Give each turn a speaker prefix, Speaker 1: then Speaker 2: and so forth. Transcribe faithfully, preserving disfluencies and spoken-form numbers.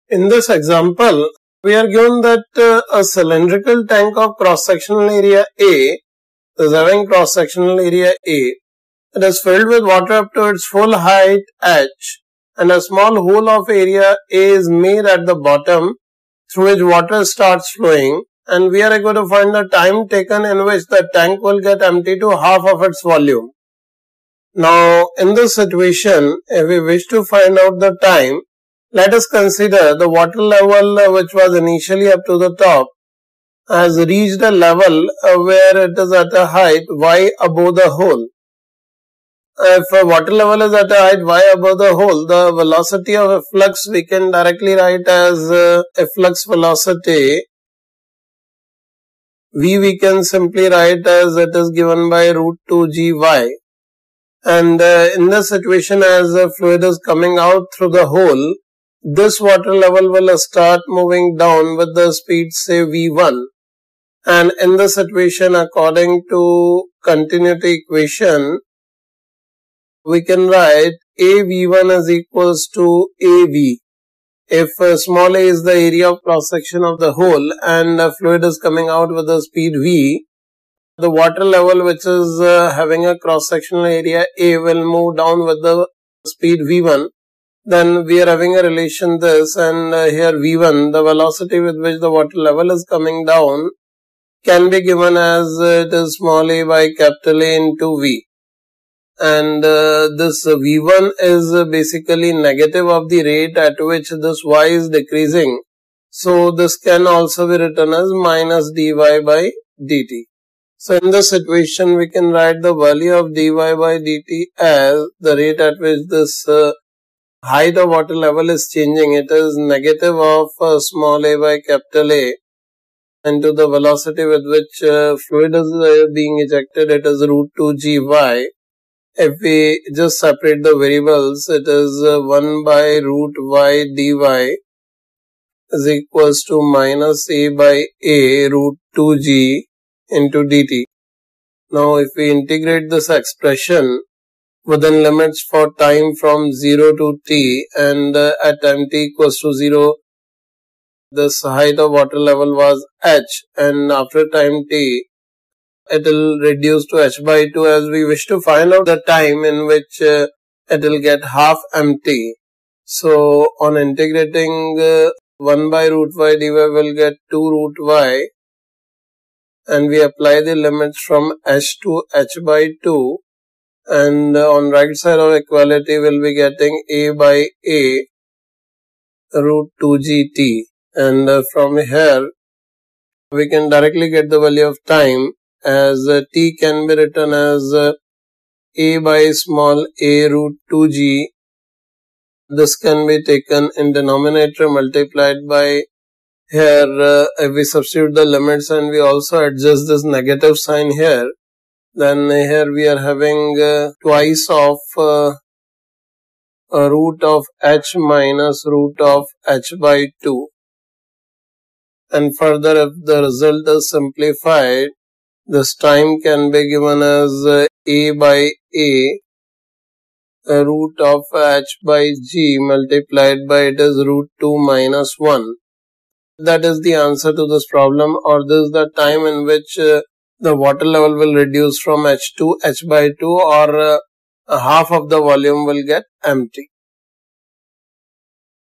Speaker 1: In this example, we are given that uh, a cylindrical tank of cross-sectional area A is having cross-sectional area A. It is filled with water up to its full height H, and a small hole of area A is made at the bottom through which water starts flowing, and we are going to find the time taken in which the tank will get empty to half of its volume. Now, in this situation, if we wish to find out the time, let us consider the water level uh, which was initially up to the top has reached a level uh, where it is at a height y above the hole. If uh, water level is at a height y above the hole, the velocity of a flux we can directly write as uh, a flux velocity. V we can simply write as it is given by root two G Y. And uh, in this situation, as the fluid is coming out through the hole, this water level will start moving down with the speed say V one. And in this situation, according to continuity equation, we can write A V one is equals to A V. If uh, small a is the area of cross section of the hole and the fluid is coming out with the speed V, the water level which is uh, having a cross sectional area A will move down with the speed V one. Then we are having a relation this, and uh, here V one, the velocity with which the water level is coming down, can be given as uh, it is small a by capital A into V. And uh, this uh, V one is uh, basically negative of the rate at which this Y is decreasing. So this can also be written as minus dy by dt. So in this situation, we can write the value of dy by dt as the rate at which this uh, height of water level is changing. It is negative of uh, small a by capital A into the velocity with which uh, fluid is uh, being ejected. It is root two G Y. If we just separate the variables, it is uh, one by root y dy is equals to minus a by a root two G into dt. Now if we integrate this expression within limits for time from zero to t, and uh, at time t equals to zero, this height of water level was h, and after time t it will reduce to h by two, as we wish to find out the time in which uh, it will get half empty. So on integrating uh, one by root y dy will get two root y, and we apply the limits from h to h by two, and uh, on right side of equality we'll be getting a by a root two G T, and uh, from here we can directly get the value of time as uh, t can be written as uh, a by small a root two G. This can be taken in denominator multiplied by here uh, if we substitute the limits and we also adjust this negative sign here, then here we are having uh, twice of uh, a root of h minus root of h by two. And further, if the result is simplified, this time can be given as uh, a by a, a root of h by g multiplied by it is root two minus one. That is the answer to this problem, or this is the time in which uh, the water level will reduce from h to h by two, or uh, half of the volume will get empty.